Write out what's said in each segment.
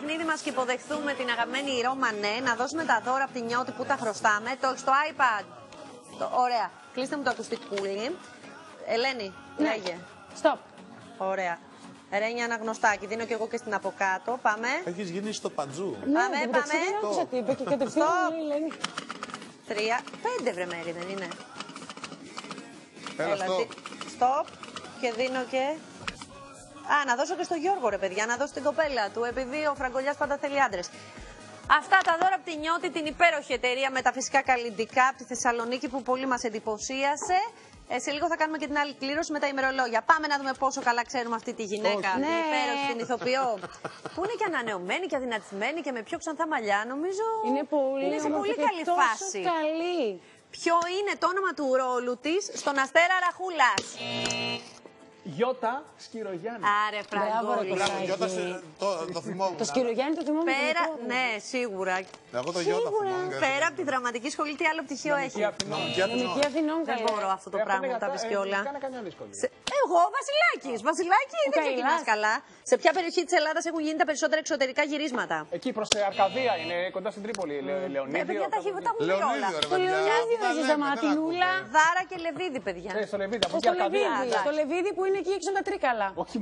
παιχνίδι μας και υποδεχθούμε την αγαπημένη Ρώμα, ναι, να δώσουμε τα δώρα από την Νιώτη που τα χρωστάμε. Το έχεις στο iPad. Ωραία. Κλείστε μου το ακουστικούλι. Ελένη, λέγε. Stop. Ωραία. Ρένια αναγνωστάκι. Δίνω και εγώ και στην από κάτω. Πάμε. Έχεις γίνει στο παντζού. Πάμε. Δεν άκουσα τι είπε και κατευθείαν η Ελένη. 3, 5 βρε μέρη δεν είναι. Έλα, Stop. Και δίνω και... να δώσω και στο Γιώργο ρε παιδιά, να δώσω την κοπέλα του, επειδή ο Φραγκολιάς πάντα θέλει άντρες. Αυτά τα δώρα από τη Νιώτη, την υπέροχη εταιρεία με τα φυσικά καλλυντικά από τη Θεσσαλονίκη που πολύ μας εντυπωσίασε. Σε λίγο θα κάνουμε και την άλλη κλήρωση με τα ημερολόγια. Πάμε να δούμε πόσο καλά ξέρουμε αυτή τη γυναίκα, την υπέροχη, την ηθοποιό. Που είναι και ανανεωμένη και αδυνατισμένη και με πιο ξανθά μαλλιά, νομίζω. Είναι σε πολύ καλή φάση. Καλή. Ποιο είναι το όνομα του ρόλου της στον Αστέρα Ραχούλας? Γιώτα Σκυρογιάννη. Άρε, Φραγκόλη. Γιώτα, το θυμόμουν. Το Σκυρογιάννη το θυμόμουν. Πέρα, ναι, σίγουρα. Εγώ το Γιώτα θυμόμουν. Πέρα από τη δραματική σχολή, τι άλλο πτυχίο έχει? Νομική Αθηνών. Δεν μπορώ αυτό το πράγμα να τα πεις και όλα. Κάνα δύσκολη. Εγώ, Βασιλάκης. Βασιλάκη, δεν ξεκινάς καλά. Σε ποια περιοχή της Ελλάδας έχουν γίνει τα περισσότερα εξωτερικά γυρίσματα? Εκεί προς Αρκαδία είναι, κοντά στην Τρίπολη. Λεωνίδιο. Παιδιά, τα έχουν βρει όλα. Το Λεωνίδιο δεν ζηταματινούλα. Δάρα και Λεβίδη, παιδιά. Στο Λεβίδι, από εκεί Αρκαδία. Στο Λεβίδι που είναι εκεί έξω τα Τρίκαλα. Όχι.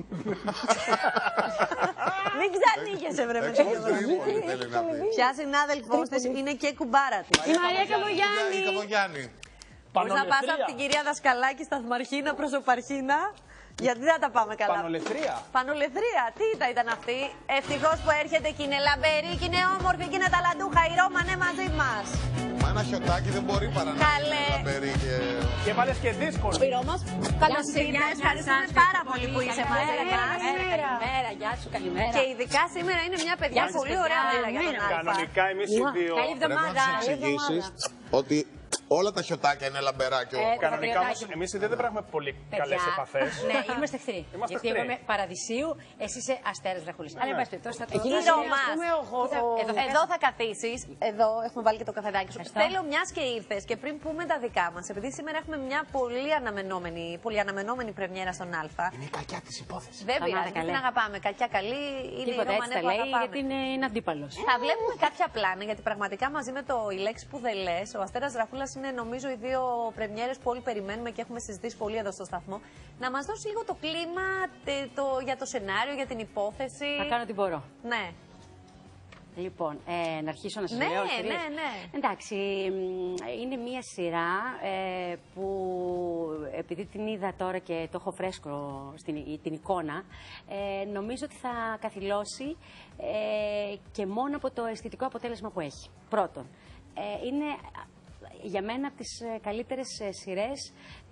Μην ξανήγεσαι, βρε με Ποια συνάδελφός της είναι και κουμπάρα της? Η Μαρία Καβογιάννη. Μπορείς να πας από την κυρία Δασκαλάκη σταθμαρχίνα προς οπαρχίνα? Γιατί δεν τα πάμε καλά. Πανολεθρία. Πανολεθρία, τι ήταν αυτή? Ευτυχώς που έρχεται και είναι λαμπερή και είναι όμορφη και είναι ταλαντούχα. Η Ρώμα είναι μαζί μας. Μα ένα χιωτάκι δεν μπορεί παρά να είναι λαμπερή και... Και βάλες και δύσκολο. Η Ρώμα, καλώς ήρθες. Ευχαριστούμε πάρα πολύ που είσαι μαζί μας. Καλημέρα, γεια σου, καλημέρα. Και ειδικά σήμερα είναι μια παιδιά πολύ ωραία μέρα για τον Αλφα. Κανονικά εμείς οι δύο. Καλή Πρέπει να εβδομάδα. τους εξηγήσεις ότι όλα τα χιωτάκια είναι λαμπερά και Κανονικά όμως εμείς οι δύο δεν πρέπει να έχουμε πολύ καλές επαφές. Ναι, είμαστε εχθροί. Είμαστε Γιατί εγώ εχθροί. είμαι Παραδεισίου, εσύ είσαι Αστέρας Δραχούλης. Αλλά εν πάση περιπτώσει θα το Εδώ θα καθίσεις. Εδώ έχουμε βάλει και το καφεδάκι σου. Θέλω, μιας και ήρθες και πριν πούμε τα δικά μας, επειδή σήμερα έχουμε μια πολύ αναμενόμενη πρεμιέρα στον Αλφα. Είναι η κακιά της υπόθεσης. Δεν πειράζει, την αγαπάμε. Κακιά καλή είναι η τίποτα Ρώμα, έτσι τα λέει, γιατί είναι αντίπαλος. Θα βλέπουμε κάποια πλάνα, γιατί πραγματικά μαζί με το «Η λέξη που δεν λες», ο Αστέρας Δραχούλας είναι νομίζω οι δύο πρεμιέρες που όλοι περιμένουμε και έχουμε συζητήσει πολύ εδώ στο σταθμό. Να μας δώσει λίγο το κλίμα για το σενάριο, για την υπόθεση. Θα κάνω ό,τι μπορώ. Ναι. Λοιπόν, να αρχίσω να σας Ναι, λέω. ναι. Εντάξει, είναι μία σειρά που επειδή την είδα τώρα και το έχω φρέσκο την εικόνα, νομίζω ότι θα καθυλώσει και μόνο από το αισθητικό αποτέλεσμα που έχει. Πρώτον, είναι για μένα από τις καλύτερες σειρές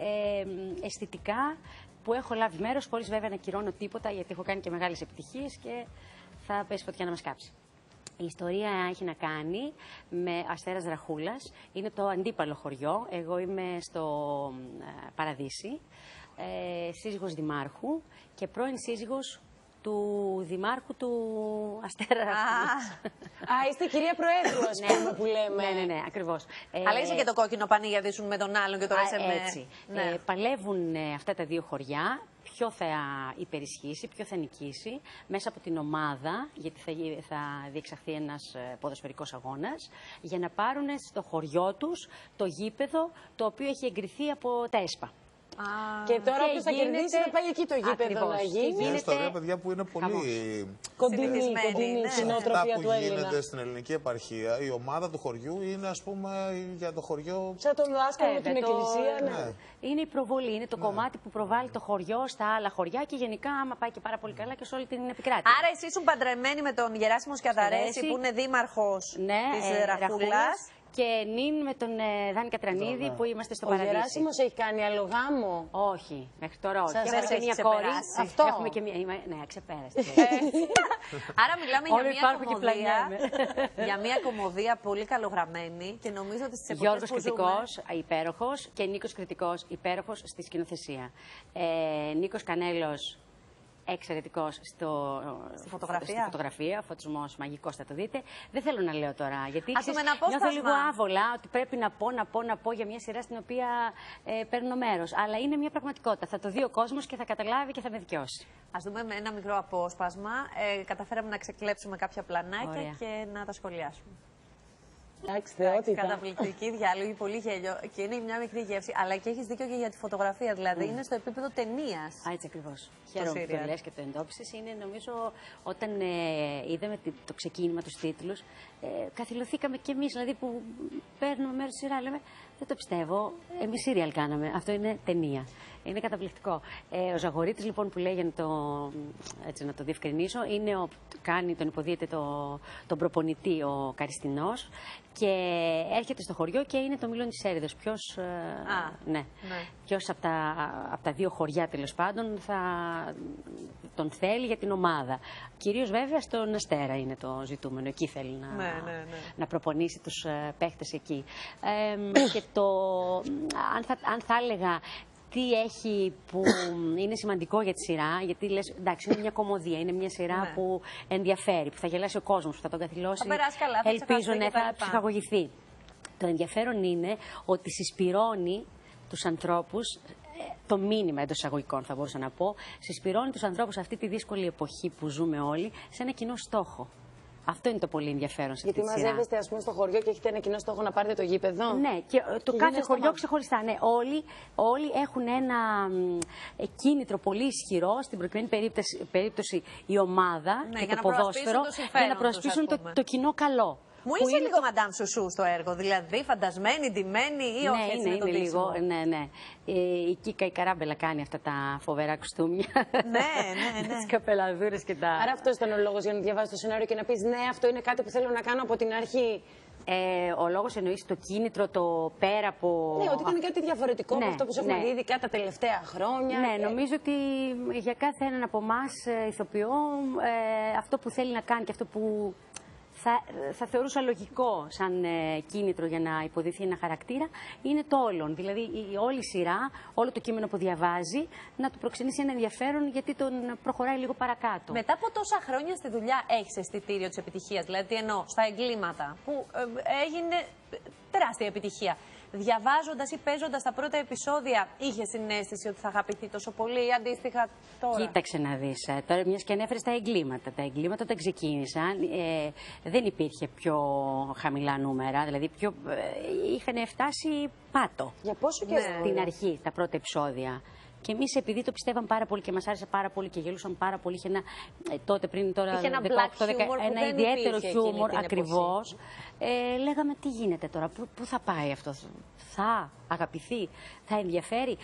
αισθητικά που έχω λάβει μέρος, χωρίς βέβαια να κυρώνω τίποτα, γιατί έχω κάνει και μεγάλες επιτυχίες και θα πέσει φωτιά να μας κάψει. Η ιστορία έχει να κάνει με Αστέρας Δραχούλας. Είναι το αντίπαλο χωριό. Εγώ είμαι στο Παραδείσι, σύζυγος δημάρχου και πρώην σύζυγος του δημάρχου του Αστέρα Ραχούλας. Είστε κυρία Προέδρου, ας πούμε, που λέμε. Ναι, ακριβώς. Αλλά είσαι και το κόκκινο πανί για δίσουν με τον άλλον και τώρα είσαι με... Έτσι. Παλεύουν αυτά τα δύο χωριά. Ποιο θα υπερισχύσει, ποιο θα νικήσει μέσα από την ομάδα, γιατί θα διεξαχθεί ένας ποδοσφαιρικός αγώνας, για να πάρουν στο χωριό τους το γήπεδο το οποίο έχει εγκριθεί από τα ΕΣΠΑ. Και τώρα όποιος θα κερδίσει θα πάει εκεί το γήπεδο να γίνει. Μια ιστορία, παιδιά, που είναι πολύ κοντινή στην νοοτροπία του Έλληνα. Αυτά που γίνεται στην ελληνική επαρχία, η ομάδα του χωριού είναι, ας πούμε, για το χωριό... Σαν τον δάσκαλο με την εκκλησία, ναι. Είναι η προβολή, είναι το κομμάτι που προβάλλει το χωριό στα άλλα χωριά και γενικά άμα πάει και πάρα πολύ καλά και σε όλη την επικράτεια. Άρα εσύ ήσουν παντρεμένη με τον Γεράσιμο Σκιαδαρέση που είναι δήμαρχος της Ραχούλας. Και νυν με τον Δάνη Κατρανίδη που είμαστε στο Παραδείσι. Ο Γεράσιμος έχει κάνει άλλο γάμο? Όχι, μέχρι τώρα όχι. Σας Έχουμε και μια κόρη. Αυτό. Έχουμε και μια... Ναι, ξεπέρασε. Άρα μιλάμε για μια κομμωδία πολύ καλογραμμένη και νομίζω ότι στις εποχές Γιώργος που Κρητικός, υπέροχος, και Νίκος Κρητικός, υπέροχος στη σκηνοθεσία. Νίκος Κανέλος, εξαιρετικός στη φωτογραφία. Στη φωτογραφία, φωτισμός μαγικός, θα το δείτε. Δεν θέλω να λέω τώρα, γιατί νιώθω λίγο άβολα ότι πρέπει να πω για μια σειρά στην οποία παίρνω μέρος. Αλλά είναι μια πραγματικότητα. Θα το δει ο κόσμος και θα καταλάβει και θα με δικαιώσει. Ας δούμε με ένα μικρό απόσπασμα. Καταφέραμε να ξεκλέψουμε κάποια πλανάκια και να τα σχολιάσουμε. Εντάξει, θεότητα. Καταπληκτική διάλογη, πολύ γέλιο και είναι μια μικρή γεύση. Αλλά και έχεις δίκιο και για τη φωτογραφία, δηλαδή είναι στο επίπεδο ταινίας. Έτσι ακριβώς. Χαίρομαι που το λες και το εντόπισες. Είναι, νομίζω, όταν είδαμε το ξεκίνημα, τους τίτλους, καθυλωθήκαμε κι εμείς, δηλαδή που παίρνουμε μέρος στη σειρά, λέμε δεν το πιστεύω, εμείς σύριαλ κάναμε. Αυτό είναι ταινία. Είναι καταπληκτικό. Ο Ζαγορίτης, λοιπόν, που λέει, για να το διευκρινίσω, είναι τον υποδίεται τον προπονητή ο Καριστινός και έρχεται στο χωριό και είναι το Μήλον της Έριδος. Ποιος από τα δύο χωριά, τέλος πάντων, θα τον θέλει για την ομάδα. Κυρίως, βέβαια, στον Αστέρα είναι το ζητούμενο. Εκεί θέλει να προπονήσει τους παίχτες εκεί. Και αν θα έλεγα τι έχει που είναι σημαντικό για τη σειρά, γιατί λες, εντάξει, είναι μια κωμωδία, είναι μια σειρά που ενδιαφέρει, που θα γελάσει ο κόσμος, που θα τον καθυλώσει, ελπίζω θα ψυχαγωγηθεί. Το ενδιαφέρον είναι ότι συσπυρώνει τους ανθρώπους, το μήνυμα εντός εισαγωγικών θα μπορούσα να πω, συσπυρώνει τους ανθρώπους αυτή τη δύσκολη εποχή που ζούμε όλοι σε ένα κοινό στόχο. Αυτό είναι το πολύ ενδιαφέρον σε αυτή τη σειρά. Γιατί μαζεύεστε, ας πούμε, στο χωριό και έχετε ένα κοινό στόχο να πάρετε το γήπεδο. Ναι, και το κάθε χωριό ξεχωριστά. Ναι, όλοι έχουν ένα κίνητρο πολύ ισχυρό, στην προκειμένη περίπτωση η ομάδα και το ποδόσφαιρο, για να προσπίσουν το κοινό καλό. Μου είσαι λίγο Μαντάμ Σουσού στο έργο, δηλαδή φαντασμένη, ντυμένη ή όχι, έτσι είναι το λίγο, ναι. Η Κίκα η Καράμπελα κάνει αυτά τα φοβερά κουστούμια. Ναι. Τις καπελαδούρες και τα... Άρα αυτό ήταν ο λόγος για να διαβάσεις το σενάριο και να πεις ναι, αυτό είναι κάτι που θέλω να κάνω από την αρχή. Ο λόγος εννοείς το κίνητρο, το πέρα από... Ναι, ότι ήταν κάτι διαφορετικό από αυτό που σου έχουμε δει ειδικά τα τελευταία χρόνια. Ναι, νομίζω ότι για κάθε έναν από εμάς ηθοποιό, αυτό που θέλει να κάνει και αυτό που θα θεωρούσα λογικό σαν κίνητρο για να υποδηθεί ένα χαρακτήρα, είναι το όλον. Δηλαδή η όλη σειρά, όλο το κείμενο που διαβάζει, να του προξενήσει ένα ενδιαφέρον γιατί τον προχωράει λίγο παρακάτω. Μετά από τόσα χρόνια στη δουλειά έχεις αισθητήριο της επιτυχίας, δηλαδή εννοώ στα εγκλήματα, που έγινε τεράστια επιτυχία. Διαβάζοντας ή παίζοντας τα πρώτα επεισόδια, είχες την αίσθηση ότι θα αγαπηθεί τόσο πολύ, αντίστοιχα τώρα? Κοίταξε να δεις. Τώρα, μιας και ανέφερες τα εγκλήματα. Τα εγκλήματα όταν ξεκίνησαν δεν υπήρχε πιο χαμηλά νούμερα. Δηλαδή είχαν φτάσει πάτο. Για πόσο καιρό? Στην αρχή, τα πρώτα επεισόδια. Και εμείς, επειδή το πιστεύαμε πάρα πολύ και μας άρεσε πάρα πολύ και γελούσαν πάρα πολύ, είχε τότε πριν τώρα είχε ένα ιδιαίτερο χιούμορ ακριβώς. Λέγαμε τι γίνεται τώρα, πού θα πάει αυτό, θα αγαπηθεί, θα ενδιαφέρει.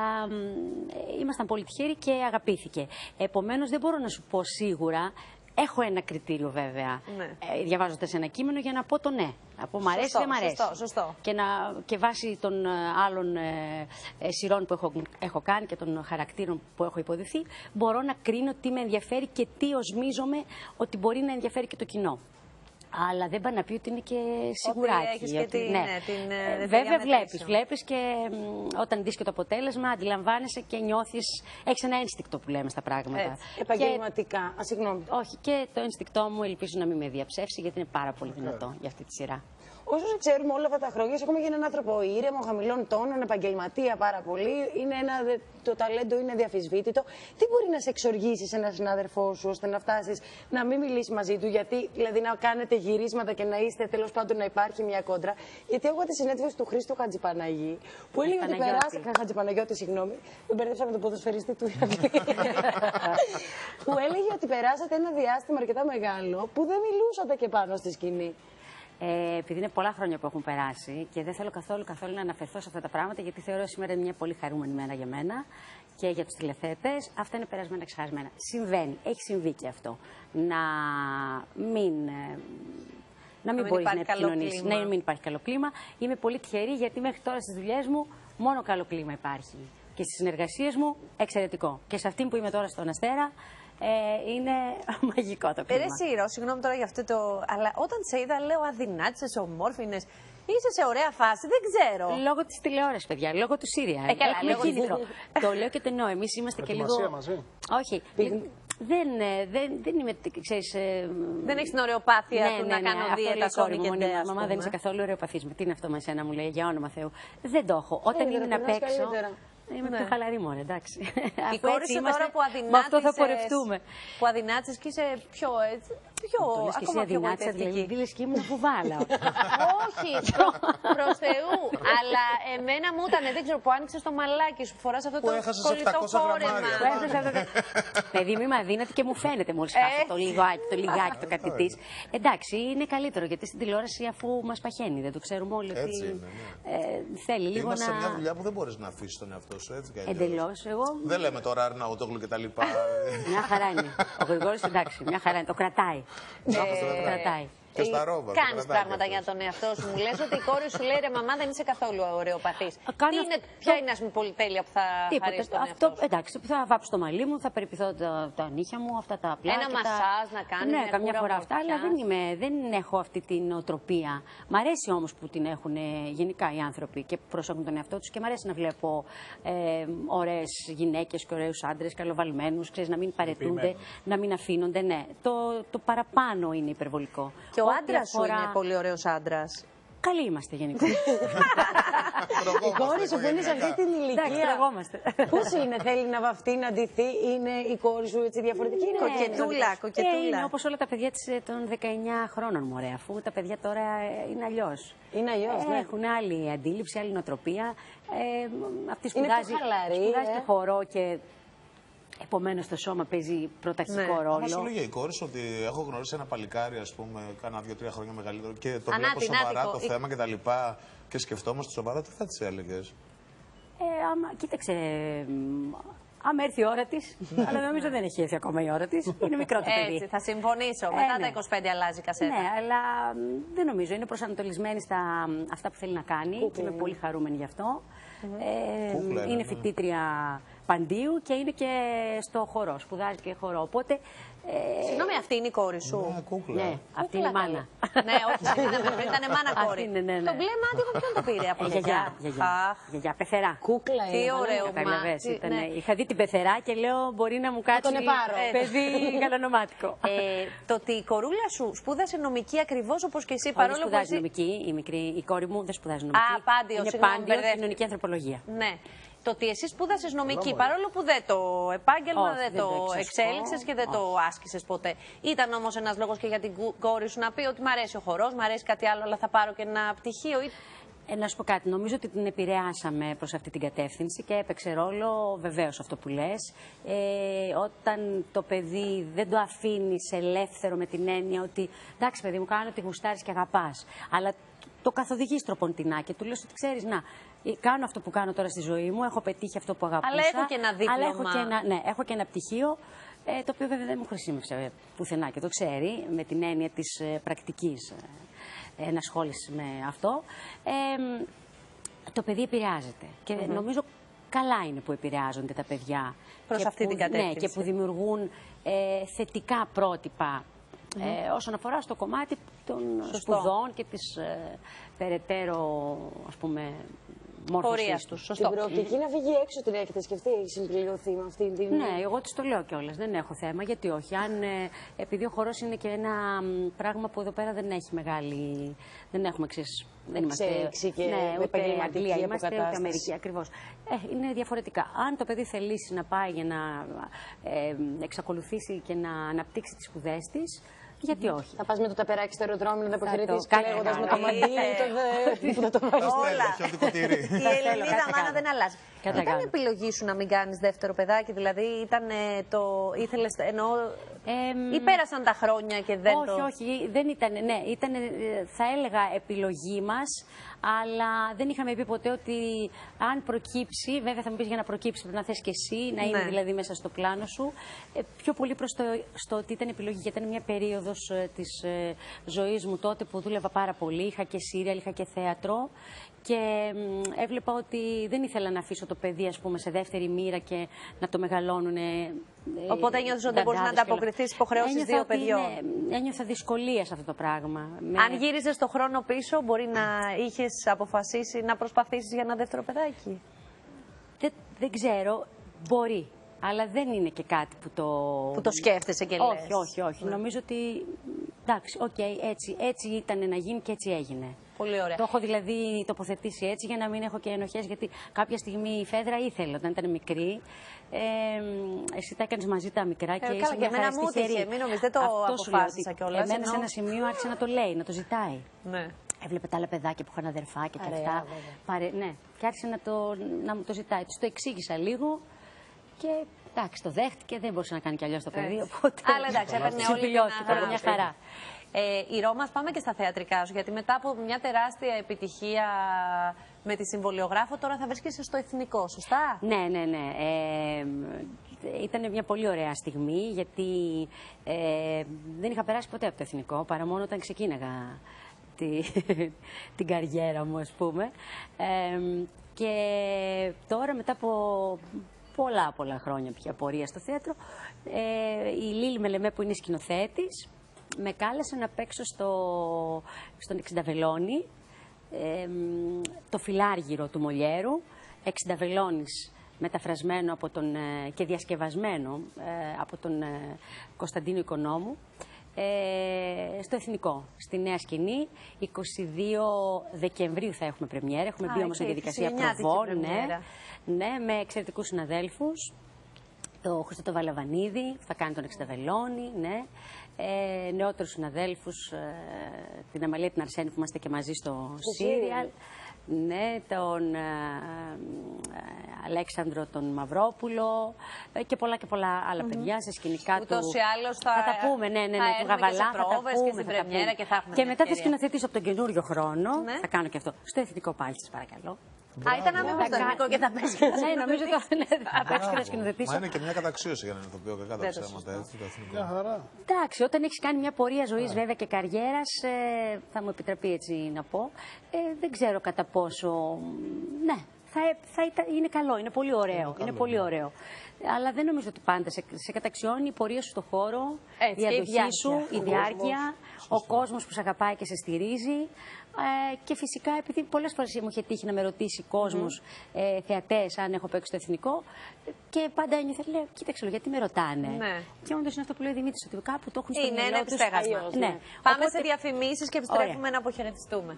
Ήμασταν πολύ τυχεροί και αγαπήθηκε. Επομένως δεν μπορώ να σου πω σίγουρα. Έχω ένα κριτήριο βέβαια, διαβάζοντας ένα κείμενο για να πω το ναι. Να πω μ' αρέσει, δεν μ' αρέσει. Σωστό. Και βάσει των άλλων σειρών που έχω κάνει και των χαρακτήρων που έχω υποδηθεί, μπορώ να κρίνω τι με ενδιαφέρει και τι οσμίζομαι ότι μπορεί να ενδιαφέρει και το κοινό. Αλλά δεν πάει να πει ότι είναι και σιγουράκι. Βέβαια βλέπεις και όταν δεις και το αποτέλεσμα αντιλαμβάνεσαι και νιώθεις, έχεις ένα ένστικτο που λέμε στα πράγματα. Επαγγελματικά, συγγνώμη. Όχι, και το ένστικτό μου ελπίζω να μην με διαψεύσει γιατί είναι πάρα πολύ δυνατό για αυτή τη σειρά. Όσο σε ξέρουμε όλα αυτά τα χρόνια, έχουμε για έναν άνθρωπο ήρεμο, χαμηλών τόνων, επαγγελματία πάρα πολύ. Το ταλέντο είναι αδιαφυσβήτητο. Τι μπορεί να σε εξοργήσει σε έναν συνάδελφό σου ώστε να φτάσει να μην μιλήσει μαζί του, γιατί δηλαδή να κάνετε γυρίσματα και να είστε τέλος πάντων να υπάρχει μια κόντρα? Γιατί έχω τη συνέντευξη του Χρήστου Χατζηπαναγή που έλεγε ότι περάσατε. Χατζηπαναγιώτη, συγγνώμη, με μπερδέψα με τον ποδοσφαιριστή του Ηρακλή. Που έλεγε ότι περάσατε ένα διάστημα αρκετά μεγάλο που δεν μιλούσατε και πάνω στη σκηνή. Επειδή είναι πολλά χρόνια που έχουν περάσει και δεν θέλω καθόλου να αναφερθώ σε αυτά τα πράγματα, γιατί θεωρώ σήμερα είναι μια πολύ χαρούμενη μέρα για μένα και για τους τηλεθέατες. Αυτά είναι περασμένα, ξεχασμένα. Συμβαίνει, έχει συμβεί και αυτό. Να μην μπορείς να επικοινωνήσεις, να μην υπάρχει καλό κλίμα. Είμαι πολύ τυχερή γιατί μέχρι τώρα στις δουλειές μου μόνο καλό κλίμα υπάρχει. Και στις συνεργασίες μου εξαιρετικό. Και σε αυτή που είμαι τώρα στον Αστέρα, είναι μαγικό το κλίμα. Συγγνώμη τώρα για αυτό το. Αλλά όταν σε είδα, λέω αδυνάτησες, ομόρφινες. Είσαι σε ωραία φάση, δεν ξέρω. Λόγω τη τηλεόραση, παιδιά, λόγω του Σύριαλ. Καλά, Έχουμε λόγω κίνητρο. Το λέω και το εννοώ. Εμεί είμαστε και λίγο. Μαζί. Όχι. Δεν είμαι, ξέρεις... Δεν έχεις την ωραιοπάθεια του να κάνω αυτό δίαιτα λέει η κόρη Sony μου, και μόνη Ντέα, μου. ας Μαμά, δεν πούμε. είσαι καθόλου ωραιοπαθής. Τι είναι αυτό με εσένα, μου λέει, για όνομα Θεού. Δεν το έχω. Όταν είναι να περνάς παίξω... καλύτερα. Είμαι πιο χαλαρή μωρέ, εντάξει. Η κόρη σου τώρα που με αυτό θα αδυνάτησες, πορευτούμε. που αδυνάτησες και είσαι πιο έτσι, πιο, Το λες και εσύ ακόμα πιο αδυνάτησα, δηλαδή γοητευτική. λες και ήμουν φουβάλα. Όχι, προς Θεού. Αλλά εμένα μου ήταν, δεν ξέρω, που άνοιξες το μαλάκι σου, φοράς αυτό Που το έχασες κολλητό 700 φόρεμα. γραμμάρια. Παιδί μου είμαι αδύνατη και μου φαίνεται μόλις χάσω το λιγάκι, το κάτι της. Εντάξει, είναι καλύτερο γιατί στην τηλεόραση αφού μας παχαίνει, δεν το ξέρουμε όλοι ότι Έτσι είναι, θέλει λίγο Είμαστε σε μια να... δουλειά που δεν μπορείς να αφήσεις τον εαυτό σου, έτσι κι αλλιώς. Εντελώς, εγώ... Δεν λέμε τώρα Αρναούτογλου και τα λοιπά. Μια χαρά είναι. Ο Γρηγόρης εντάξει, μια χαρά είναι. Το κρατάει. Το κρατάει. Και στα ρόβα. Κάνεις πράγματα για τον εαυτό σου. Μου λες ότι η κόρη σου λέει ρε μαμά δεν είσαι καθόλου ωραιοπαθής. Ποια είναι ας πούμε πολυτέλεια που θα χαρίσει τον εαυτό σου. Εντάξει, θα βάψω το μαλλί μου, θα περιποιηθώ τα νύχια μου, αυτά τα πλάτη. Ένα μασάζ να κάνεις. Ναι, καμιά φορά αυτά, αλλά δεν έχω αυτή την οτροπία. Μ' αρέσει όμως που την έχουν γενικά οι άνθρωποι και προσέχουν τον εαυτό τους και μ' αρέσει να βλέπω ωραίες γυναίκες και ωραίους άντρες, καλοβαλμένους, ξέρεις, να μην παρετούνται, να μην αφήνονται. Ναι, το παραπάνω είναι υπερβολικό. Και ο άντρας σου είναι πολύ ωραίος άντρας. Καλοί είμαστε γενικώς. Η κόρη σου που είναι σε αυτή την Εντάξει, ηλικία. τραβόμαστε. Πώς είναι, θέλει να βαφτεί, να ντυθεί, είναι η κόρη σου έτσι διαφορετική? Είναι Κοκετούλα, κοκετούλα. Είναι όπως όλα τα παιδιά των 19 χρόνων, μωρέ, αφού τα παιδιά τώρα είναι αλλιώς. Είναι αλλιώς, ναι. Έχουν άλλη αντίληψη, άλλη νοοτροπία. Αυτή Είναι πιο σπουδάζει χαλαρή, και χορό και επομένως το σώμα παίζει πρωταρχικό Άμα ρόλο. σου λέγε η κόρη σου ότι έχω γνωρίσει ένα παλικάρι, ας πούμε, κάνα 2-3 χρόνια μεγαλύτερο και το Ανάτι, βλέπω σοβαρά νάτικο. το θέμα και τα λοιπά και σκεφτόμαστε σοβαρά, τι θα της έλεγες? Κοίταξε, άμα έρθει η ώρα της, αλλά νομίζω δεν έχει έρθει ακόμα η ώρα της, είναι μικρό το παιδί. Έτσι, θα συμφωνήσω. Μετά ναι. τα 25 αλλάζει η κασέτα. Ναι, αλλά δεν νομίζω. Είναι προσανατολισμένη στα αυτά που θέλει να κάνει και είμαι πολύ χαρούμενη γι' αυτό. Κούκλα Είναι φοιτήτρια παντίου και είναι και στο χορό, σπουδάζει και χορό. Οπότε. Συγγνώμη, αυτή είναι η κόρη σου. Ναι, κούκλα. Ναι, αυτή είναι η μάνα. Ναι, όχι, πριν ήταν μάνα κόρη. Αυτή είναι, ναι. Το μπλε μάτι, εγώ ποιον το πήρε από Γιαγιά, πεθερά. Κούκλα Τι είναι. ωραίο Καταλαβες, μάτι. ναι. Είχα δει την πεθερά και λέω μπορεί να μου κάτσει τον επάρω. παιδί καλονομάτικο. Το ότι η κορούλα σου σπούδασε νομική ακριβώς όπως και εσύ, Όχι, παρόλο δεν που σπουδάζει εσύ... νομική, η κόρη μου δεν σπουδάζει νομική. Α, πάντιο, είναι συγγνώμη, πάντιο μπερδεύτηκα. κοινωνική ανθρωπολογία. Ναι. Το ότι εσύ σπούδασες νομική, παρόλο που δεν το επάγγελμα, Όχι, δεν δεν το το εξασκώ. εξέλιξες και δεν το άσκησες ποτέ. Ήταν όμως ένας λόγος και για την κόρη σου να πει ότι μ' αρέσει ο χορός, μ' αρέσει κάτι άλλο, αλλά θα πάρω και ένα πτυχίο. Να σου πω κάτι, νομίζω ότι την επηρεάσαμε προς αυτή την κατεύθυνση και έπαιξε ρόλο βεβαίως αυτό που λες. Όταν το παιδί δεν το αφήνεις ελεύθερο με την έννοια ότι εντάξει παιδί μου κάνω ότι γουστάρεις και αγαπάς, αλλά το καθοδηγείς τροποντινά και του λες ότι ξέρεις να, κάνω αυτό που κάνω τώρα στη ζωή μου, έχω πετύχει αυτό που αγαπούσα. Αλλά έχω και ένα δίπλωμα. Αλλά έχω και ένα πτυχίο, το οποίο βέβαια δεν μου χρησιμεύσε πουθενά και το ξέρει, με την έννοια της πρακτικής ενασχόλησης με αυτό. Το παιδί επηρεάζεται και νομίζω καλά είναι που επηρεάζονται τα παιδιά Προς αυτή την κατεύθυνση. Ναι, και που δημιουργούν θετικά πρότυπα όσον αφορά στο κομμάτι των σπουδών και της περαιτέρω, ας πούμε, μόρφωσής τους. Σωστό. Την προοπτική να φύγει έξω την έχετε σκεφτεί, έχει συμπληρωθεί με αυτήν την. Ναι, εγώ της το λέω κιόλας, δεν έχω θέμα, γιατί όχι. Επειδή ο χορός είναι και ένα πράγμα που εδώ πέρα δεν έχει μεγάλη. Δεν έχουμε εξής. Δεν είμαστε. Και ναι, ούτε επαγγελματική Αγγλία είμαστε, ούτε αποκατάσταση. Αμερική, ακριβώς. Είναι διαφορετικά. Αν το παιδί θελήσει να πάει για να εξακολουθήσει και να αναπτύξει τις σπουδές της, γιατί όχι. Θα πας με το ταπεράκι στο αεροδρόμιο να τα αποχαιρετήσεις το κλαίγοντας με το κάνω. μαντίλι που θα το βάλεις. Όλα. Έχει ό,τι κουτίρι. Η Ελληνίδα κάτι μάνα κάνω. δεν αλλάζει. Κάτι Ήταν κάνω. επιλογή σου να μην κάνεις δεύτερο παιδάκι, δηλαδή ήταν ήθελες, εννοώ, ή πέρασαν τα χρόνια και δεν όχι, το... όχι, δεν ήταν, ναι, ήταν, θα έλεγα, επιλογή μας, αλλά δεν είχαμε πει ποτέ ότι αν προκύψει, βέβαια θα μου πεις για να προκύψει πρέπει να θες και εσύ, να είναι Ναι. δηλαδή μέσα στο πλάνο σου, πιο πολύ προς στο ότι ήταν επιλογή, γιατί ήταν μια περίοδος της ζωής μου τότε που δούλευα πάρα πολύ, είχα και σύριαλ, είχα και θέατρο και έβλεπα ότι δεν ήθελα να αφήσω το παιδί, ας πούμε, σε δεύτερη μοίρα και να το μεγαλώνουν Οπότε ένιωθες ότι δεν μπορείς να ανταποκριθείς στις υποχρεώσεις δύο παιδιών. Ένιωθα δυσκολία σε αυτό το πράγμα. Αν γύριζες το χρόνο πίσω, μπορεί να είχες αποφασίσει να προσπαθήσεις για ένα δεύτερο παιδάκι. Δεν ξέρω, μπορεί. Αλλά δεν είναι και κάτι που το σκέφτεσαι και λες. Όχι. Νομίζω ότι, εντάξει, έτσι ήταν να γίνει και έτσι έγινε. Πολύ ωραία. Το έχω δηλαδή τοποθετήσει έτσι για να μην έχω και ενοχές, γιατί κάποια στιγμή η Φέδρα ήθελε όταν ήταν μικρή. Εσύ τα έκανες μαζί τα μικρά και καλά, και εμένα μου τύχε, μην νομίζετε, δεν το αποφάσισα κιόλας. Εμένα σε ένα σημείο άρχισε να το λέει, να το ζητάει. Ναι. Έβλεπε τα άλλα παιδάκια που είχαν αδερφάκια και αυτά. Ναι, και άρχισε να μου το ζητάει. Της το εξήγησα λίγο και εντάξει, το δέχτηκε, δεν μπορούσε να κάνει κι αλλιώς το παιδί. Οπότε. Αλλά εντάξει, έπαιρνε όλη μια χαρά. Η Ρώμα, πάμε και στα θεατρικά σου, γιατί μετά από μια τεράστια επιτυχία με τη συμβολιογράφο, τώρα θα βρίσκεσαι στο Εθνικό, σωστά? Ναι. Ήταν μια πολύ ωραία στιγμή, γιατί δεν είχα περάσει ποτέ από το Εθνικό, παρά μόνο όταν ξεκίναγα την καριέρα μου, ας πούμε. Και τώρα, μετά από πολλά χρόνια πια πορεία στο θέατρο, η Λίλη Μελεμέ, που είναι σκηνοθέτης, με κάλεσε να παίξω στον Εξινταβελώνη, το φιλάργυρο του Μολιέρου, Εξινταβελώνης μεταφρασμένο και διασκευασμένο από τον Κωνσταντίνο Οικονόμου, στο Εθνικό, στη Νέα Σκηνή. 22 Δεκεμβρίου θα έχουμε πρεμιέρα. Έχουμε μπει όμως σε διαδικασία προβών, ναι, με εξαιρετικούς συναδέλφους. Το Χρήστο το Βαλαβανίδη, που θα κάνει τον Εξινταβελώνη, ναι. Νεότερους συναδέλφους, την Αμαλία την Αρσένη, που είμαστε και μαζί στο σύριαλ. Ναι, τον Αλέξανδρο τον Μαυρόπουλο και πολλά άλλα παιδιά σε σκηνικά του. Ούτως ή άλλως θα τα πούμε, ναι, του Γαβαλά, θα τα πούμε και στην πρεμιέρα και θα έχουμε. Και μετά θα σκηνοθετήσω από τον καινούριο χρόνο, θα κάνω και αυτό, στο Εθνικό πάλι, σας παρακαλώ. Ήταν αμέσως το Εθνικό και θα πέσει. Ναι, νομίζω ότι θα παίξει και να σκηνοθετήσω. Μα είναι και μια καταξίωση για να ηθοποιώ, κακά τα ψέματα, έτσι, το Εθνικό. Εντάξει, όταν έχεις κάνει μια πορεία ζωής βέβαια και καριέρας, θα μου επιτραπεί έτσι να πω, δεν ξέρω κατά πόσο, ναι, είναι καλό, είναι πολύ ωραίο, είναι πολύ ωραίο. Αλλά δεν νομίζω ότι πάντα σε καταξιώνει η πορεία σου στον χώρο, η αντοχή σου, η διάρκεια, ο κόσμος που σε αγαπάει και σε στηρίζει. Και φυσικά, επειδή πολλές φορές μου είχε τύχει να με ρωτήσει κόσμος, θεατές, αν έχω παίξει στο Εθνικό, και πάντα ένιωθα, λέω, κοίταξε, γιατί με ρωτάνε. Ναι. Και όντως είναι αυτό που λέει ο Δημήτρης, ότι κάπου το έχουν στο μυαλό τους. Είναι ένα επιστέγασμα. Ναι. Πάμε σε διαφημίσεις και επιστρέφουμε να αποχαιρετιστούμε.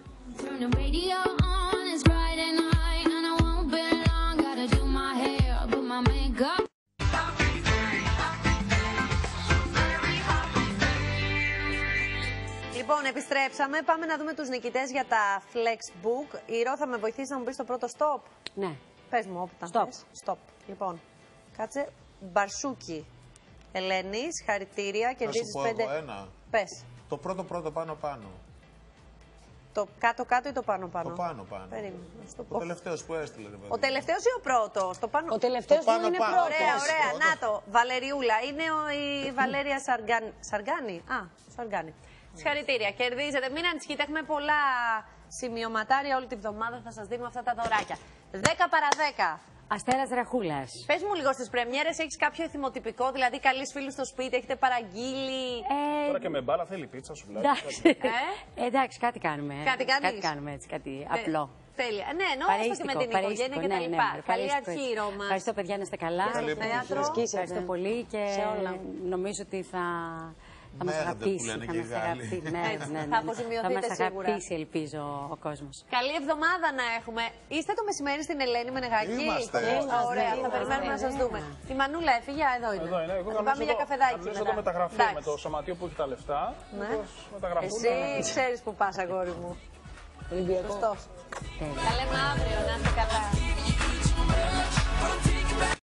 Λοιπόν, επιστρέψαμε. Πάμε να δούμε τους νικητές για τα Flexbook. Η Ρο θα με βοηθήσει να μου πεις το πρώτο stop. Ναι. Πες μου, όπου ήταν. Stop. Λοιπόν, κάτσε. Μπαρσούκι. Ελένη, χαρητήρια. Κερδίζεις 5. Πες. Το πρώτο πάνω-πάνω. Το κάτω-κάτω ή το πάνω-πάνω? Το πάνω-πάνω. Ο τελευταίος που έστειλε. Ο τελευταίος ή ο πρώτος? Ο τελευταίος που είναι πρώτος. Ωραία. Να το. Βαλεριούλα. Είναι η Βαλέρια Σαργάνη. Σαργάνη. Συγχαρητήρια. Κερδίζετε. Μην ανησυχείτε. Έχουμε πολλά σημειωματάρια όλη τη βδομάδα. Θα σας δίνουμε αυτά τα δωράκια. 10 παρά 10. Αστέρας Ραχούλας. Πες μου λίγο, στις πρεμιέρες έχεις κάποιο θυμοτυπικό, δηλαδή καλείς φίλους στο σπίτι, έχετε παραγγείλει? Τώρα και με μπάλα θέλει πίτσα, σου βλέπει. Εντάξει, κάτι κάνουμε. Κάτι κάνουμε έτσι, κάτι απλό. Τέλεια. Ναι, εννοώ και με την οικογένεια και τα λοιπά. Καλή αρχή, Ρώμα. Ευχαριστώ, παιδιά, να είστε καλά. Ευχαριστώ πολύ και νομίζω ότι θα μας αγαπήσει. Θα αποζημιωθείτε σίγουρα. Θα μας αγαπήσει, ελπίζω, ο κόσμος. Καλή εβδομάδα να έχουμε. Είστε το μεσημέρι στην Ελένη Μενεγάκη? Είμαστε. Ωραία, θα περιμένουμε να σας δούμε. Η Μανούλα έφυγε, εδώ είναι. Εγώ πάμε για καφεδάκι. Θα το μεταγραφή με το σωματείο που έχει τα λεφτά. Εσύ ξέρεις που πας, αγόρι μου. Ολυμπιακό. Τα λέμε αύριο, να είστε καλά.